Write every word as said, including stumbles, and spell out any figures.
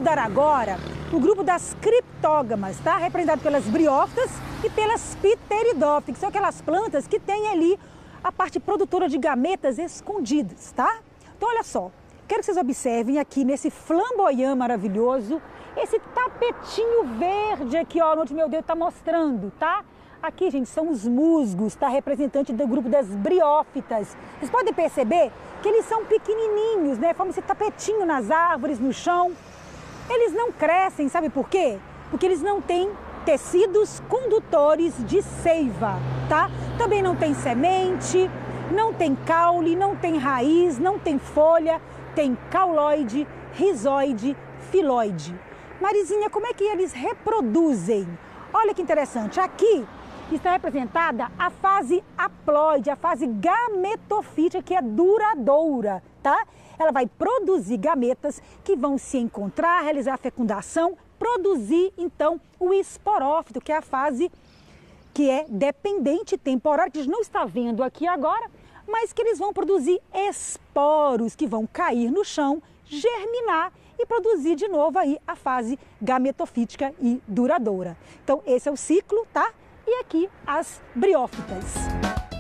estudar agora o grupo das criptógamas, tá? Representado pelas briófitas e pelas pteridófitas, que são aquelas plantas que têm ali a parte produtora de gametas escondidas, tá? Então, olha só, quero que vocês observem aqui nesse flamboyant maravilhoso, esse tapetinho verde aqui, ó, onde meu dedo tá mostrando, tá? Aqui, gente, são os musgos, tá? Representante do grupo das briófitas. Vocês podem perceber que eles são pequenininhos, né? Formam esse tapetinho nas árvores, no chão. Eles não crescem, sabe por quê? Porque eles não têm tecidos condutores de seiva, tá? Também não tem semente, não tem caule, não tem raiz, não tem folha, tem cauloide, rizoide, filóide. Marizinha, como é que eles reproduzem? Olha que interessante, aqui está representada a fase haploide, a fase gametofítica, que é duradoura, tá? Ela vai produzir gametas que vão se encontrar, realizar a fecundação, produzir, então, o esporófito, que é a fase que é dependente temporária, que a gente não está vendo aqui agora, mas que eles vão produzir esporos que vão cair no chão, germinar e produzir de novo aí a fase gametofítica e duradoura. Então, esse é o ciclo, tá? E aqui as briófitas.